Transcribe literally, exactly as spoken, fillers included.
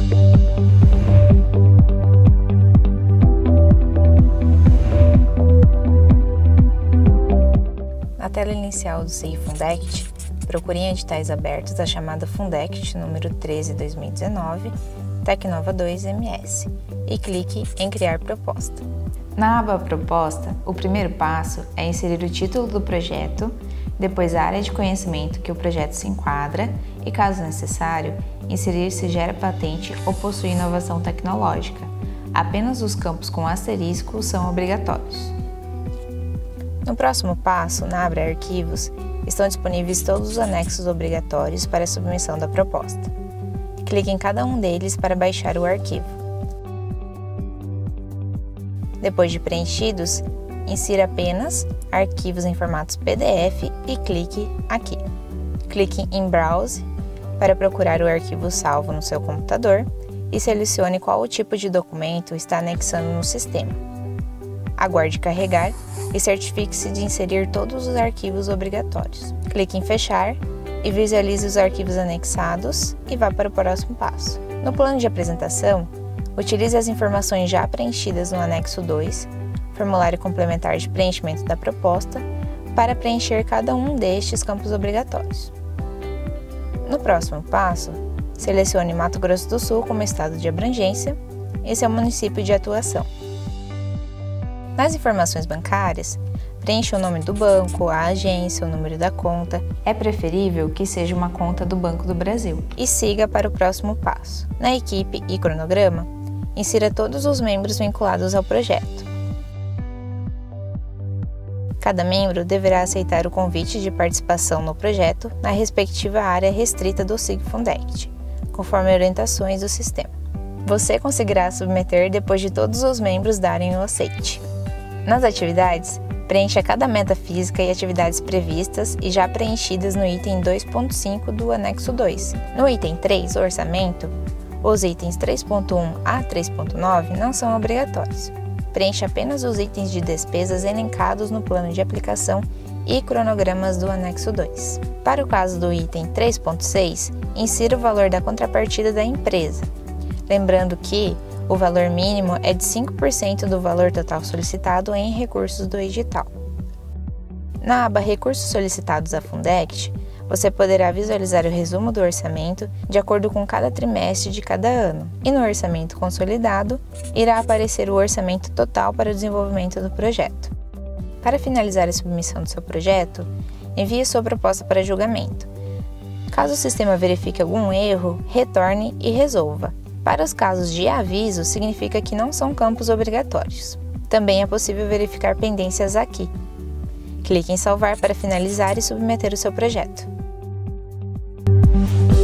Na tela inicial do C I Fundect, procure em editais abertos a chamada Fundect número treze barra dois mil e dezenove, Tecnova dois M S, e clique em Criar proposta. Na aba Proposta, o primeiro passo é inserir o título do projeto, depois a área de conhecimento que o projeto se enquadra e, caso necessário, inserir se gera patente ou possui inovação tecnológica. Apenas os campos com asterisco são obrigatórios. No próximo passo, na aba Arquivos, estão disponíveis todos os anexos obrigatórios para a submissão da proposta. Clique em cada um deles para baixar o arquivo. Depois de preenchidos, insira apenas arquivos em formatos P D F e clique aqui. Clique em Browse para procurar o arquivo salvo no seu computador e selecione qual o tipo de documento está anexando no sistema. Aguarde carregar e certifique-se de inserir todos os arquivos obrigatórios. Clique em Fechar e visualize os arquivos anexados e vá para o próximo passo. No plano de apresentação, utilize as informações já preenchidas no anexo dois, formulário complementar de preenchimento da proposta, para preencher cada um destes campos obrigatórios. No próximo passo, selecione Mato Grosso do Sul como estado de abrangência e seu município de atuação. Nas informações bancárias, preencha o nome do banco, a agência, o número da conta. É preferível que seja uma conta do Banco do Brasil. E siga para o próximo passo. Na equipe e cronograma, insira todos os membros vinculados ao projeto. Cada membro deverá aceitar o convite de participação no projeto na respectiva área restrita do C I Fundect, conforme orientações do sistema. Você conseguirá submeter depois de todos os membros darem o aceite. Nas atividades, preencha cada meta física e atividades previstas e já preenchidas no item dois ponto cinco do anexo dois. No item três, Orçamento, os itens três ponto um a três ponto nove não são obrigatórios. Preencha apenas os itens de despesas elencados no plano de aplicação e cronogramas do anexo dois. Para o caso do item três ponto seis, insira o valor da contrapartida da empresa, lembrando que o valor mínimo é de cinco por cento do valor total solicitado em recursos do edital. Na aba Recursos solicitados à Fundect, você poderá visualizar o resumo do orçamento de acordo com cada trimestre de cada ano, e no orçamento consolidado, irá aparecer o orçamento total para o desenvolvimento do projeto. Para finalizar a submissão do seu projeto, envie sua proposta para julgamento. Caso o sistema verifique algum erro, retorne e resolva. Para os casos de aviso, significa que não são campos obrigatórios. Também é possível verificar pendências aqui. Clique em Salvar para finalizar e submeter o seu projeto.